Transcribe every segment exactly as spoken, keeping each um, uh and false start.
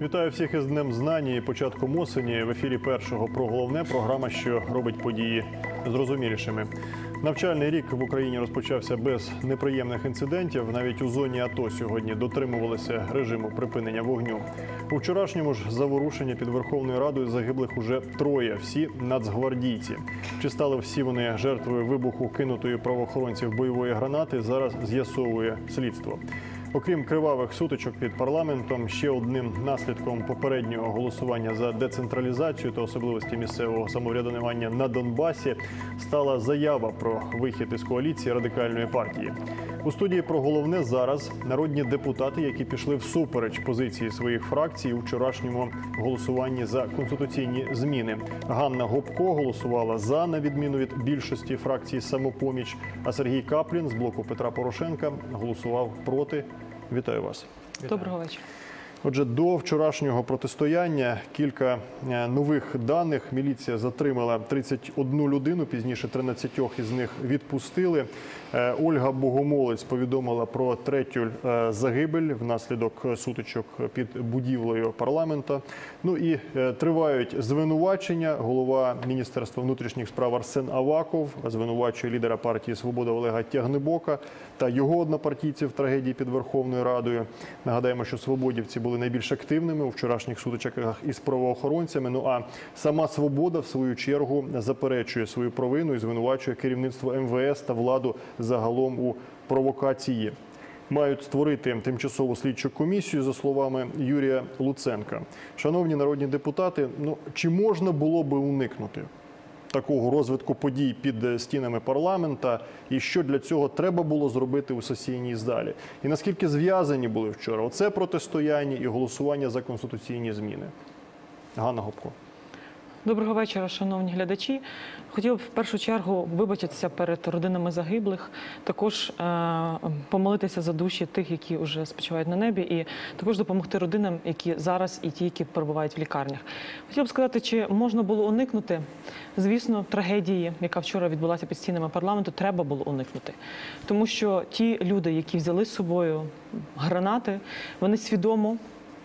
Вітаю всіх із Днем Знання і початком осені. В ефірі першого про головне програма, що робить події зрозумілішими. Навчальний рік в Україні розпочався без неприємних інцидентів. Навіть у зоні АТО сьогодні дотримувалися режиму припинення вогню. У вчорашньому ж заворушення під Верховною Радою загиблих уже троє, всі нацгвардійці. Чи стали всі вони жертвою вибуху кинутої правоохоронців бойової гранати, зараз з'ясовує слідство. Окрім кривавих сутичок під парламентом, ще одним наслідком попереднього голосування за децентралізацію та особливості місцевого самоврядування на Донбасі стала заява про вихід із коаліції Радикальної партії. У студії про головне зараз народні депутати, які пішли всупереч позиції своїх фракцій у вчорашньому голосуванні за конституційні зміни. Ганна Гопко голосувала за, на відміну від більшості фракції «Самопоміч», а Сергій Каплін з блоку Петра Порошенка голосував проти. Вітаю вас. Доброго вечора. Отже, до вчорашнього протистояння кілька нових даних. Міліція затримала тридцять одну людину, пізніше тринадцятьох із них відпустили. Ольга Богомолець повідомила про третю загибель внаслідок сутичок під будівлею парламенту. Ну і тривають звинувачення. Голова Міністерства внутрішніх справ Арсен Аваков звинувачує лідера партії «Свобода» Олега Тягнибока та його однопартійців в трагедії під Верховною Радою. Нагадаємо, що свободівці були найбільш активними у вчорашніх сутичках із правоохоронцями. Ну а сама «Свобода» в свою чергу заперечує свою провину і звинувачує керівництво ем ве ес та владу загалом у провокації. Мають створити тимчасову слідчу комісію, за словами Юрія Луценка. Шановні народні депутати, ну чи можна було би уникнути такого розвитку подій під стінами парламента, і що для цього треба було зробити у сесійній залі? І наскільки зв'язані були вчора оце протистояння і голосування за конституційні зміни? Ганна Гопко. Доброго вечора, шановні глядачі. Хотіла б в першу чергу вибачитися перед родинами загиблих, також е помолитися за душі тих, які вже спочивають на небі, і також допомогти родинам, які зараз і ті, які перебувають в лікарнях. Хотіла б сказати, чи можна було уникнути? Звісно, трагедії, яка вчора відбулася під стінами парламенту, треба було уникнути. Тому що ті люди, які взяли з собою гранати, вони свідомо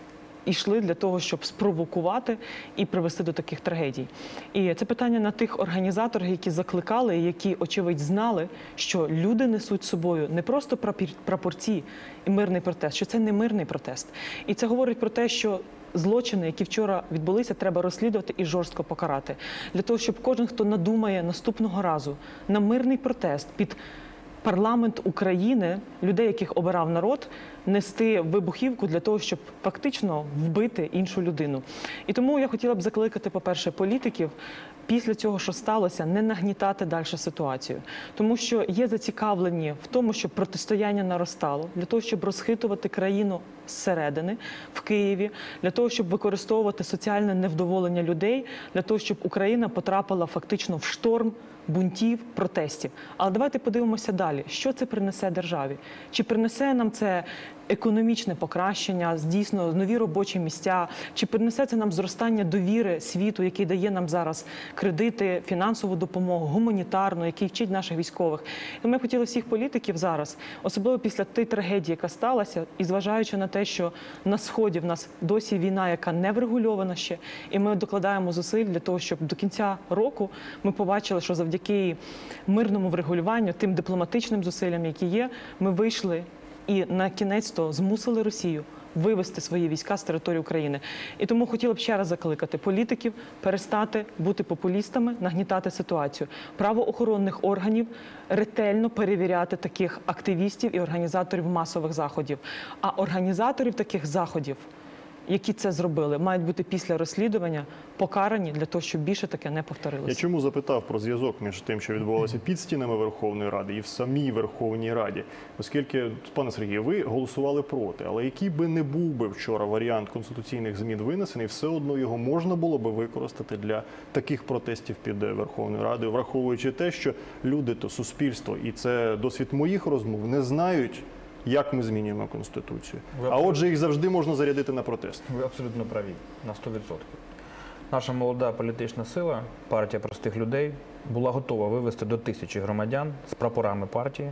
йшли для того, щоб спровокувати і привести до таких трагедій. І це питання на тих організаторів, які закликали, які, очевидь, знали, що люди несуть з собою не просто прапорці і мирний протест, що це не мирний протест. І це говорить про те, що злочини, які вчора відбулися, треба розслідувати і жорстко покарати. Для того, щоб кожен, хто надумає наступного разу на мирний протест під парламент України, людей, яких обирав народ, нести вибухівку для того, щоб фактично вбити іншу людину. І тому я хотіла б закликати, по-перше, політиків, після цього, що сталося, не нагнітати далі ситуацію. Тому що є зацікавлені в тому, щоб протистояння наростало, для того, щоб розхитувати країну зсередини, в Києві, для того, щоб використовувати соціальне невдоволення людей, для того, щоб Україна потрапила фактично в шторм бунтів, протестів. Але давайте подивимося далі, що це принесе державі. Чи принесе нам це економічне покращення, дійсно нові робочі місця, чи принесе це нам зростання довіри світу, який дає нам зараз кредити, фінансову допомогу, гуманітарну, який вчить наших військових. І ми хотіли всіх політиків зараз, особливо після тієї трагедії, яка сталася, і зважаючи на те, що на Сході в нас досі війна, яка не врегульована ще, і ми докладаємо зусиль для того, щоб до кінця року ми побачили, що завдяки мирному врегулюванню, тим дипломатичним зусиллям, які є, ми вийшли і на кінець-то змусили Росію вивести свої війська з території України. І тому хотіла б ще раз закликати політиків перестати бути популістами, нагнітати ситуацію. Правоохоронних органів ретельно перевіряти таких активістів і організаторів масових заходів. А організаторів таких заходів, які це зробили, мають бути після розслідування покарані для того, щоб більше таке не повторилося. Я чому запитав про зв'язок між тим, що відбувалося під стінами Верховної Ради і в самій Верховній Раді? Оскільки, пане Сергію, ви голосували проти, але який би не був би вчора варіант конституційних змін винесений, все одно його можна було би використати для таких протестів під Верховною Радою, враховуючи те, що люди, то суспільство, і це досвід моїх розмов, не знають, як ми змінюємо Конституцію. А отже, їх завжди можна зарядити на протест. Ви абсолютно праві, на сто відсотків. Наша молода політична сила, партія простих людей, була готова вивести до тисячі громадян з прапорами партії,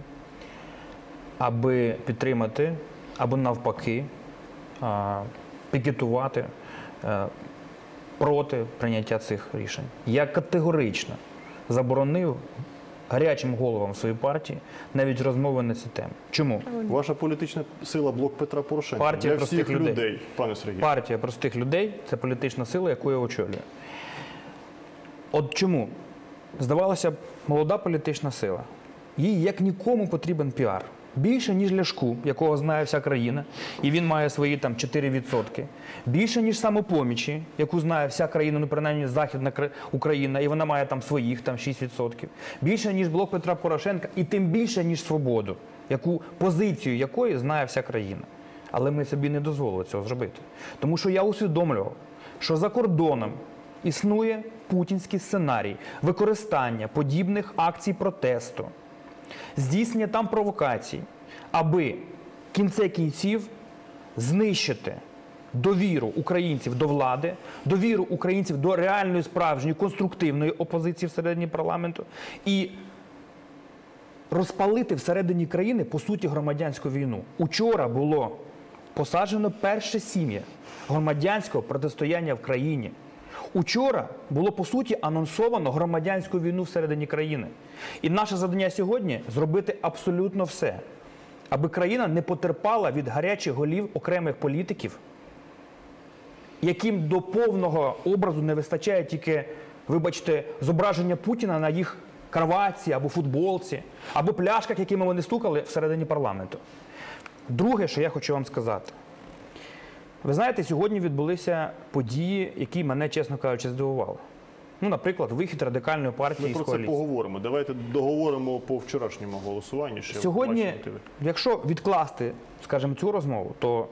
аби підтримати, або навпаки, пікетувати е, проти прийняття цих рішень. Я категорично заборонив гарячим головам своєї партії навіть розмови на ці теми. Чому? Ваша політична сила «Блок Петра Порошенка» Партія для всіх простих людей. людей, пане Сергію. Партія простих людей – це політична сила, яку я очолюю. От чому? Здавалося б, молода політична сила. Їй як нікому потрібен піар. Більше, ніж Ляшку, якого знає вся країна, і він має свої там чотири відсотки. Більше, ніж Самопомічі, яку знає вся країна, ну принаймні Західна Україна, і вона має там своїх там шість відсотків. Більше, ніж Блок Петра Порошенка, і тим більше, ніж Свободу, яку позицію якої знає вся країна. Але ми собі не дозволили цього зробити. Тому що я усвідомлював, що за кордоном існує путінський сценарій використання подібних акцій протесту, здійснення там провокацій, аби в кінці кінців знищити довіру українців до влади, довіру українців до реальної, справжньої, конструктивної опозиції всередині парламенту і розпалити всередині країни, по суті, громадянську війну. Учора було посаджено перше сім'я громадянського протистояння в країні. Учора було, по суті, анонсовано громадянську війну всередині країни. І наше завдання сьогодні – зробити абсолютно все, аби країна не потерпала від гарячих голів окремих політиків, яким до повного образу не вистачає тільки, вибачте, зображення Путіна на їх кроватці або футболці, або пляшках, якими вони стукали всередині парламенту. Друге, що я хочу вам сказати. Ви знаєте, сьогодні відбулися події, які мене, чесно кажучи, здивували. Ну, наприклад, вихід Радикальної партії Ми з про це коаліції. поговоримо. Давайте договоримо по вчорашньому голосуванню. Ще Сьогодні, ваші мотиви. якщо відкласти, скажімо, цю розмову, то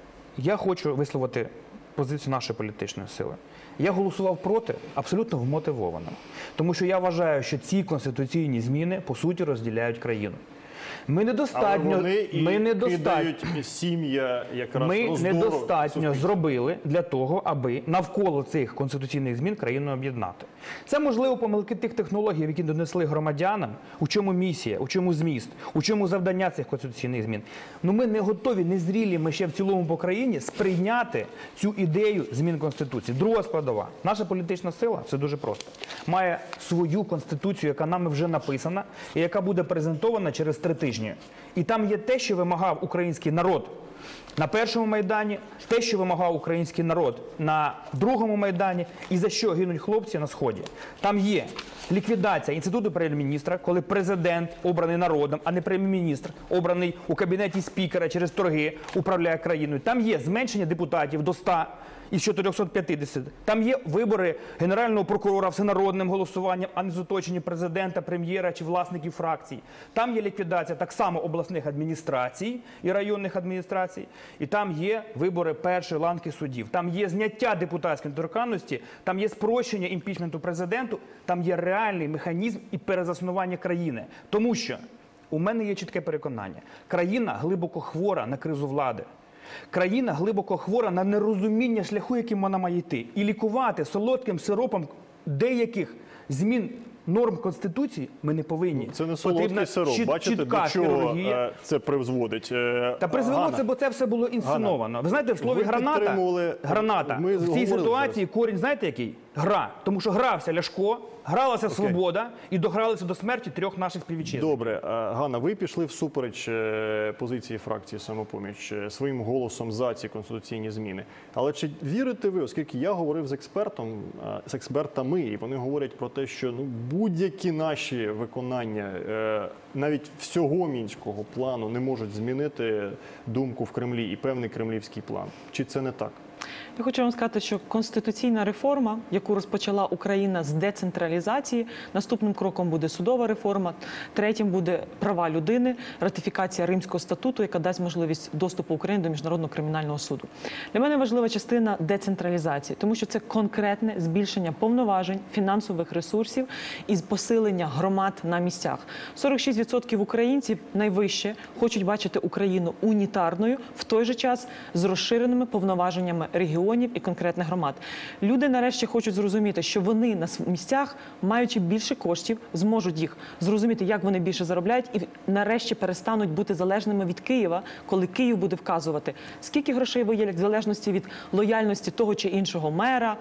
я хочу висловити позицію нашої політичної сили. Я голосував проти абсолютно вмотивовано. Тому що я вважаю, що ці конституційні зміни, по суті, розділяють країну. Ми недостатньо, Але вони і ми недостатньо, кидають сім'я якраз ми роздору недостатньо суспільства. зробили для того, аби навколо цих конституційних змін країну об'єднати. Це, можливо, помилки тих технологій, які донесли громадянам, у чому місія, у чому зміст, у чому завдання цих конституційних змін. Ну ми не готові, не зрілі ми ще в цілому по країні сприйняти цю ідею змін Конституції. Друга складова. Наша політична сила, це дуже просто, має свою Конституцію, яка нами вже написана, і яка буде презентована через три тижні. І там є те, що вимагав український народ на першому Майдані, те, що вимагав український народ на другому Майдані, і за що гинуть хлопці на Сході. Там є ліквідація інституту прем'єр-міністра, коли президент, обраний народом, а не прем'єр-міністр, обраний у кабінеті спікера через торги, управляє країною. Там є зменшення депутатів до ста із чотирьохсот п'ятдесяти. Там є вибори генерального прокурора всенародним голосуванням, а не з оточенням президента, прем'єра чи власників фракцій. Там є ліквідація так само обласних адміністрацій і районних адміністрацій. І там є вибори першої ланки суддів. Там є зняття депутатської недоторканності, там є спрощення імпічменту президенту, там є реальний механізм і перезаснування країни. Тому що у мене є чітке переконання. Країна глибоко хвора на кризу влади. Країна глибоко хвора на нерозуміння шляху, яким вона має йти. І лікувати солодким сиропом деяких змін норм Конституції ми не повинні. Це не солодкий сироп. чіт- Бачите, чітка до чого хірургія. е, це призводить? Е, Та призвело Ганна, це, бо це все було інсценовано. Ви знаєте, в слові ви граната, підтримували- граната ми в цій говорили ситуації корінь, знаєте який? Гра. Тому що грався Ляшко, гралася Свобода і догралися до смерті трьох наших співвітчизників. Добре, е, Ганна, ви пішли всупереч е, позиції фракції «Самопоміч» е, своїм голосом за ці конституційні зміни. Але чи вірите ви, оскільки я говорив з експертом, е, з експертами, і вони говорять про те, що ну, будь-які наші виконання е, навіть всього мінського плану не можуть змінити думку в Кремлі і певний кремлівський план. Чи це не так? Я хочу вам сказати, що конституційна реформа, яку розпочала Україна з децентралізації, наступним кроком буде судова реформа, третім буде права людини, ратифікація Римського статуту, яка дасть можливість доступу України до Міжнародного кримінального суду. Для мене важлива частина децентралізації, тому що це конкретне збільшення повноважень, фінансових ресурсів і посилення громад на місцях. сорок шість відсотків українців найвище хочуть бачити Україну унітарною, в той же час з розширеними повноваженнями регіонів і конкретних громад. Люди нарешті хочуть зрозуміти, що вони на місцях, маючи більше коштів, зможуть їх зрозуміти, як вони більше заробляють, і нарешті перестануть бути залежними від Києва, коли Київ буде вказувати, скільки грошей виділять в залежності від лояльності того чи іншого мера,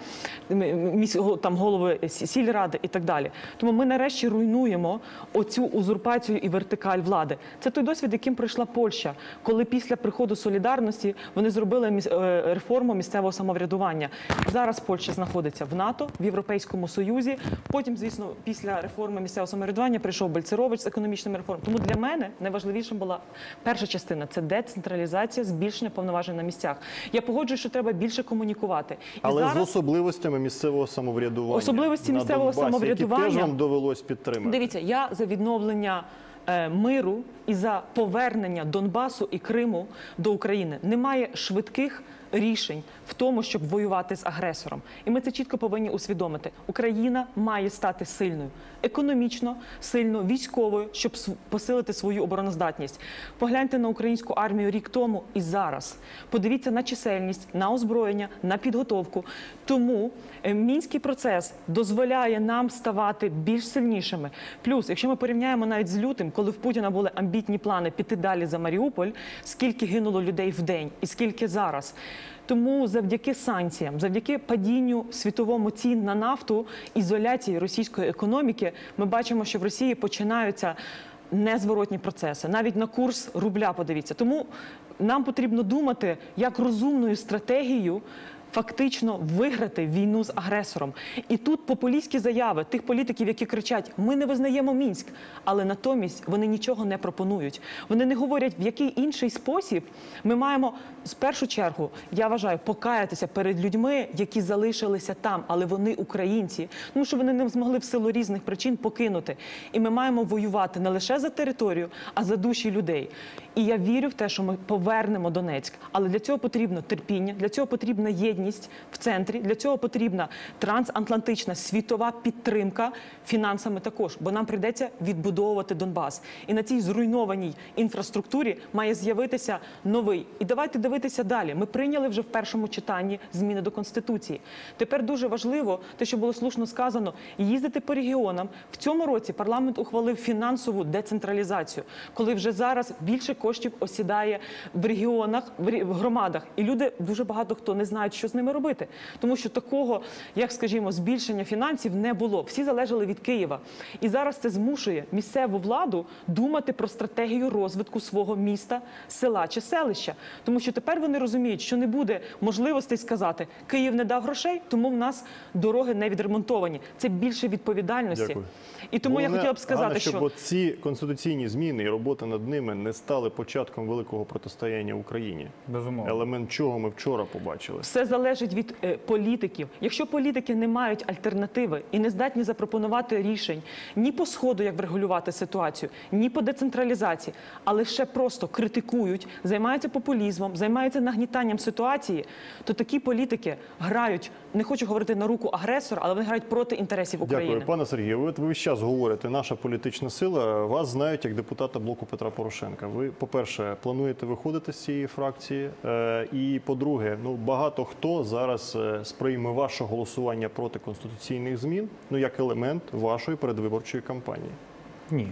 там голови сільради і так далі. Тому ми нарешті руйнуємо оцю узурпацію і вертикаль влади. Це той досвід, яким пройшла Польща, коли після приходу солідарності вони зробили реформу місцевого самоврядування. Зараз Польща знаходиться в НАТО, в Європейському Союзі. Потім, звісно, після реформи місцевого самоврядування прийшов Бальцерович з економічними реформами. Тому для мене найважливішим була перша частина – це децентралізація, збільшення повноважень на місцях. Я погоджуюсь, що треба більше комунікувати. І Але зараз... з особливостями місцевого самоврядування. Особливості на місцевого Донбасі, самоврядування. які теж вам довелось підтримати. Дивіться, я за відновлення е, миру і за повернення Донбасу і Криму до України. Немає швидких рішень в тому, щоб воювати з агресором. І ми це чітко повинні усвідомити. Україна має стати сильною. Економічно, сильно, військовою, щоб посилити свою обороноздатність. Погляньте на українську армію рік тому і зараз. Подивіться на чисельність, на озброєння, на підготовку. Тому Мінський процес дозволяє нам ставати більш сильнішими. Плюс, якщо ми порівняємо навіть з лютим, коли в Путіна були амбітні плани піти далі за Маріуполь, скільки гинуло людей в день і скільки зараз. Тому завдяки санкціям, завдяки падінню світовому цін на нафту, ізоляції російської економіки, ми бачимо, що в Росії починаються незворотні процеси. Навіть на курс рубля подивіться. Тому нам потрібно думати, як розумною стратегією фактично виграти війну з агресором. І тут популістські заяви тих політиків, які кричать «ми не визнаємо Мінськ», але натомість вони нічого не пропонують. Вони не говорять, в який інший спосіб ми маємо, в першу чергу, я вважаю, покаятися перед людьми, які залишилися там, але вони українці, тому що вони не змогли в силу різних причин покинути. І ми маємо воювати не лише за територію, а за душі людей. І я вірю в те, що ми повернемо Донецьк. Але для цього потрібно терпіння, для цього потрібна єдність в центрі, для цього потрібна трансатлантична світова підтримка фінансами також, бо нам прийдеться відбудовувати Донбас. І на цій зруйнованій інфраструктурі має з'явитися новий. І давайте дивитися далі. Ми прийняли вже в першому читанні зміни до Конституції. Тепер дуже важливо, те, що було слушно сказано, їздити по регіонам. В цьому році парламент ухвалив фінансову децентралізацію, коли вже зараз більше коштів осідає в регіонах, в громадах. І люди, дуже багато хто не знають, що з ними робити. Тому що такого, як, скажімо, збільшення фінансів не було. Всі залежали від Києва. І зараз це змушує місцеву владу думати про стратегію розвитку свого міста, села чи селища. Тому що тепер вони розуміють, що не буде можливостей сказати, Київ не дав грошей, тому в нас дороги не відремонтовані. Це більше відповідальності. Дякую. І тому Головне, я хотіла б сказати, Ганна, щоб що... ці конституційні зміни і робота над ними не стали початком великого протистояння Україні. Безумовно. Елемент чого ми вчора побачили. Все залежить від е, політиків. Якщо політики не мають альтернативи і не здатні запропонувати рішень ні по Сходу, як врегулювати ситуацію, ні по децентралізації, а лише просто критикують, займаються популізмом, займаються нагнітанням ситуації, то такі політики грають, не хочу говорити на руку агресора, але вони грають проти інтересів України. Дякую. Пане Сергію, ви, ви весь час говорите, наша політична сила, вас знають як депутата блоку Петра Порошенка. Ви, по-перше, плануєте виходити з цієї фракції? Е, і, по-друге, ну, багато хто зараз е, сприйме ваше голосування проти конституційних змін, ну, як елемент вашої передвиборчої кампанії. Ні.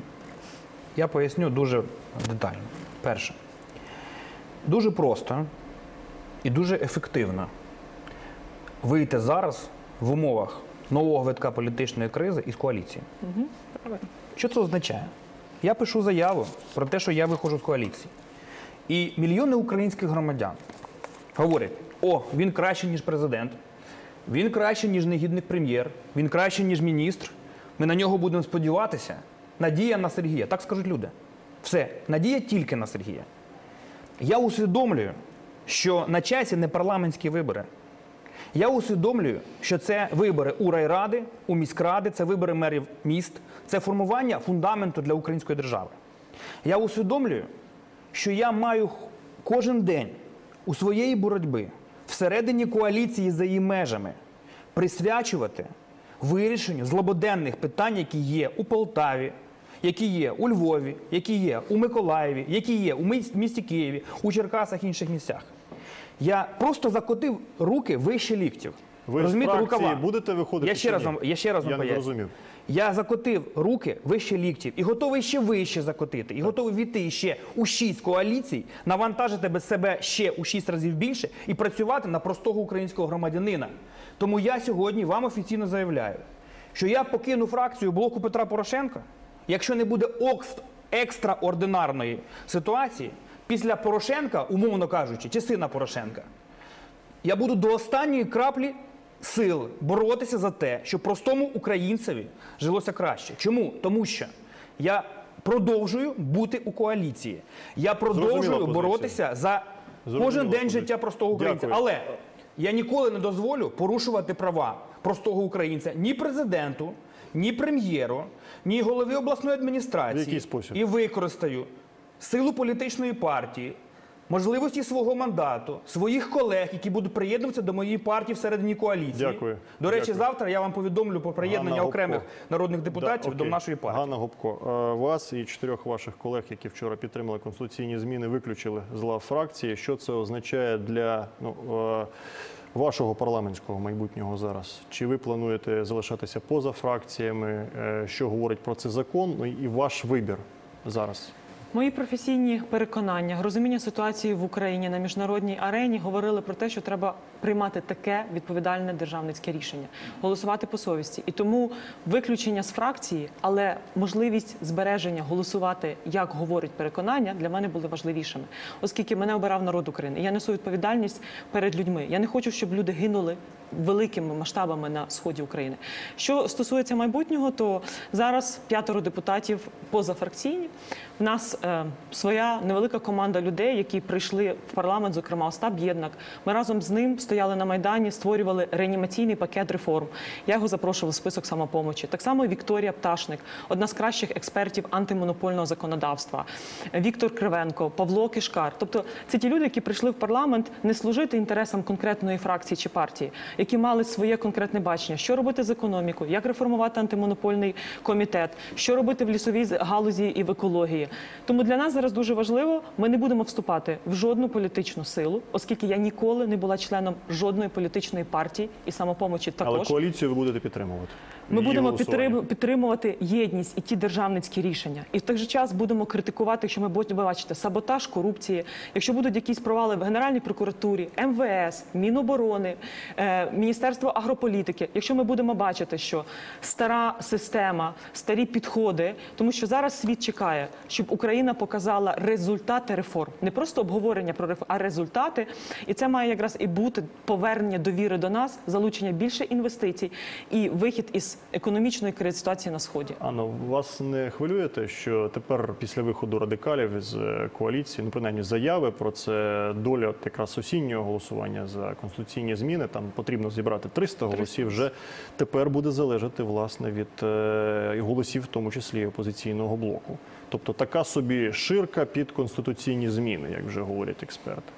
Я поясню дуже детально. Перше. Дуже просто і дуже ефективно вийти зараз в умовах нового витка політичної кризи із коаліції. Угу. Що це означає? Я пишу заяву про те, що я виходжу з коаліції. І мільйони українських громадян говорять, о, він краще, ніж президент, він краще, ніж негідник прем'єр, він краще, ніж міністр, ми на нього будемо сподіватися. Надія на Сергія. Так скажуть люди. Все. Надія тільки на Сергія. Я усвідомлюю, що на часі не парламентські вибори. Я усвідомлюю, що це вибори у райради, у міськради, це вибори мерів міст, це формування фундаменту для української держави. Я усвідомлюю, що я маю кожен день у своєї боротьби всередині коаліції за її межами присвячувати вирішенню злободенних питань, які є у Полтаві, які є у Львові, які є у Миколаєві, які є у місті Києві, у Черкасах і інших місцях. Я просто закотив руки вище ліктів. Ви з Розумієте, фракції рукава. будете виходити Я ще чи раз ні? вам, я ще раз вам Я не поясню. зрозумів. Я закотив руки вище ліктів і готовий ще вище закотити. І готовий війти ще у шість коаліцій, навантажити без себе ще у шість разів більше і працювати на простого українського громадянина. Тому я сьогодні вам офіційно заявляю, що я покину фракцію блоку Петра Порошенка, якщо не буде окс- екстраординарної ситуації, після Порошенка, умовно кажучи, чи сина Порошенка, я буду до останньої краплі сил боротися за те, щоб простому українцеві жилося краще. Чому? Тому що я продовжую бути у коаліції. Я продовжую Зрозуміла позиція. боротися за Зрозуміла кожен день позиція. життя простого українця. Дякую. Але я ніколи не дозволю порушувати права простого українця ні президенту, ні прем'єру, ні голові обласної адміністрації. В який спосіб? І використаю силу політичної партії, можливості свого мандату, своїх колег, які будуть приєднуватися до моєї партії всередині коаліції. Дякую. До речі, Дякую. завтра я вам повідомлю про приєднання Ганна окремих Гопко. народних депутатів Да, до окей. нашої партії. Ганна Гопко, е, вас і чотирьох ваших колег, які вчора підтримали конституційні зміни, виключили з лав фракції. Що це означає для ну, е, вашого парламентського майбутнього зараз? Чи ви плануєте залишатися поза фракціями? Е, Що говорить про це закон? Ну і ваш вибір зараз? Мої професійні переконання, розуміння ситуації в Україні на міжнародній арені говорили про те, що треба приймати таке відповідальне державницьке рішення, голосувати по совісті. І тому виключення з фракції, але можливість збереження голосувати, як говорить переконання, для мене були важливішими. Оскільки мене обирав народ України. Я несу відповідальність перед людьми. Я не хочу, щоб люди гинули великими масштабами на сході України. Що стосується майбутнього, то зараз п'ятеро депутатів позафракційні. В нас е, своя невелика команда людей, які прийшли в парламент, зокрема Остап Єднак. Ми разом з ним стояли на Майдані, створювали реанімаційний пакет реформ. Я його запрошувала в список самопомочі. Так само Вікторія Пташник, одна з кращих експертів антимонопольного законодавства. Віктор Кривенко, Павло Кишкар. Тобто це ті люди, які прийшли в парламент не служити інтересам конкретної фракції чи партії, які мали своє конкретне бачення, що робити з економікою, як реформувати антимонопольний комітет, що робити в лісовій галузі і в екології. Тому для нас зараз дуже важливо, ми не будемо вступати в жодну політичну силу, оскільки я ніколи не була членом жодної політичної партії і самопомочі також. Але коаліцію ви будете підтримувати? Ми Її будемо голосування? підтрим- підтримувати єдність і ті державницькі рішення. І в той же час будемо критикувати, якщо ми будемо бачити саботаж, корупції, якщо будуть якісь провали в Генеральній прокуратурі, ем ве ес, Міноборони, е, Міністерство агрополітики. Якщо ми будемо бачити, що стара система, старі підходи, тому що зараз світ чекає, щоб Україна показала результати реформ. Не просто обговорення про реформ, а результати. І це має якраз і бути повернення довіри до нас, залучення більше інвестицій і вихід із економічної кризової ситуації на Сході. Анно, вас не хвилює те, що тепер після виходу радикалів з коаліції, ну принаймні заяви про це, доля от якраз осіннього голосування за конституційні зміни, там потрібно зібрати триста голосів, вже тепер буде залежати власне від е, голосів, в тому числі і опозиційного блоку. Тобто така собі ширка під конституційні зміни, як вже говорять експерти.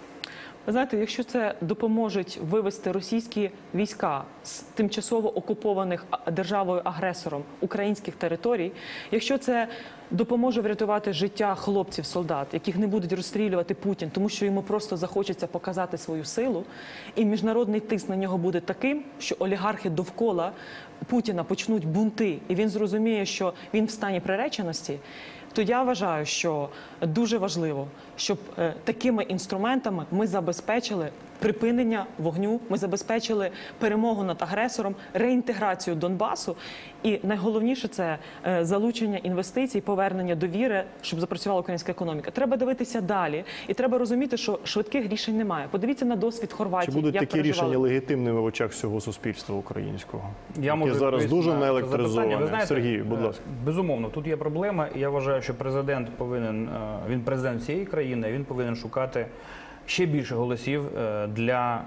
Ви знаєте, якщо це допоможе вивести російські війська з тимчасово окупованих державою-агресором українських територій, якщо це допоможе врятувати життя хлопців-солдат, яких не будуть розстрілювати Путін, тому що йому просто захочеться показати свою силу, і міжнародний тиск на нього буде таким, що олігархи довкола Путіна почнуть бунти, і він зрозуміє, що він в стані приреченості, то я вважаю, що дуже важливо, щоб е, такими інструментами ми забезпечили припинення вогню, ми забезпечили перемогу над агресором, реінтеграцію Донбасу і найголовніше – це е, залучення інвестицій, повернення довіри, щоб запрацювала українська економіка. Треба дивитися далі і треба розуміти, що швидких рішень немає. Подивіться на досвід Хорватії. Чи будуть як такі переживали. рішення легітимними в очах всього суспільства українського? Я яке можу зараз відповісти дуже на це наелектризоване. запитання. Ви знаєте, Сергій, будь е, ласка. Безумовно, тут є проблема. І я вважаю, що президент повинен, е, він президент цієї країни, він повинен шукати ще більше голосів е, для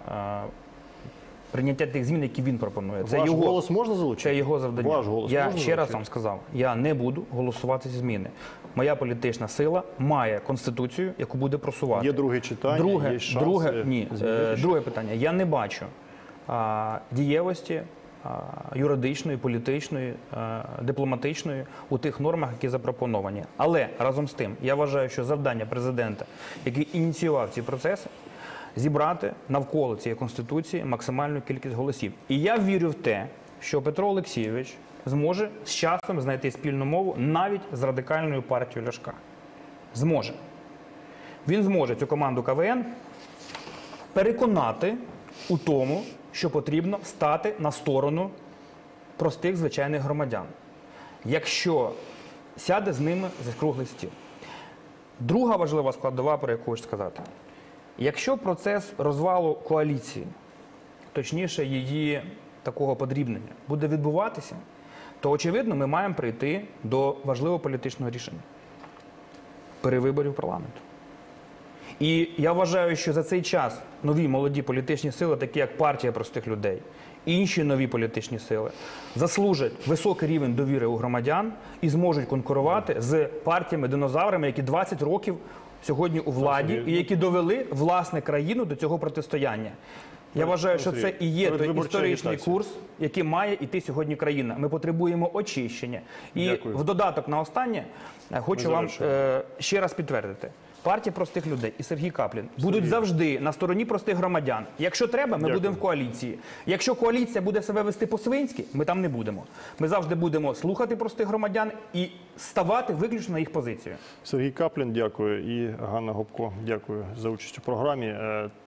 е, прийняття тих змін, які він пропонує. Це Ваш його голос можна залучити? Це його завдання. Ваш голос я можна ще раз залучити? вам сказав, я не буду голосувати ці зміни. Моя політична сила має конституцію, яку буде просувати. Є друге читання, Друге, є шанси друге, ні, змінити е, щось? друге питання. Я не бачу а, дієвості а, юридичної, політичної, а, дипломатичної у тих нормах, які запропоновані. Але разом з тим, я вважаю, що завдання президента, який ініціював ці процеси, зібрати навколо цієї Конституції максимальну кількість голосів. І я вірю в те, що Петро Олексійович зможе з часом знайти спільну мову навіть з радикальною партією Ляшка. Зможе. Він зможе цю команду ка ве ен переконати у тому, що потрібно стати на сторону простих звичайних громадян, якщо сяде з ними за круглий стіл. Друга важлива складова, про яку хочу сказати. Якщо процес розвалу коаліції, точніше її такого подрібнення, буде відбуватися, то, очевидно, ми маємо прийти до важливого політичного рішення – перевиборів парламенту. І я вважаю, що за цей час нові молоді політичні сили, такі як партія простих людей, інші нові політичні сили, заслужать високий рівень довіри у громадян і зможуть конкурувати з партіями-динозаврами, які двадцять років сьогодні у владі і які довели, власне, країну до цього протистояння. Я вважаю, що це і є той історичний курс, який має йти сьогодні країна. Ми потребуємо очищення. І Дякую. в додаток на останнє хочу вам е, ще раз підтвердити. Партія простих людей і Сергій Каплін будуть завжди на стороні простих громадян. Якщо треба, ми Дякую. будемо в коаліції. Якщо коаліція буде себе вести по-свинськи, ми там не будемо. Ми завжди будемо слухати простих громадян і ставати виключно на їх позицію. Сергій Каплін, дякую. І Ганна Гопко, дякую за участь у програмі. Е,